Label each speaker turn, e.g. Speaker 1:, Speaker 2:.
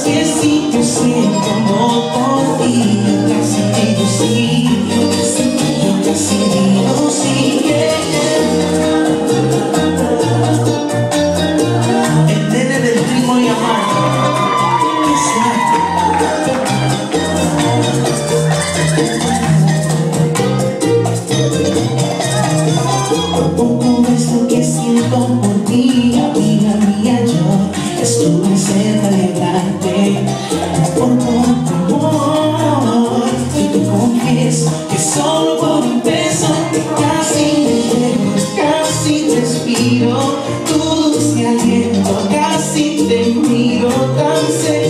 Speaker 1: que sí te siento amor por ti. Casi digo sí, casi digo sí, El nene del ritmo y amar, qué suave. Poco es lo que siento por ti, amiga mía, yo estuve cerca de darte por poco amor. Y te confieso que solo por un beso casi me llevo, casi respiro tu dulce aliento, casi te miro tan cerca.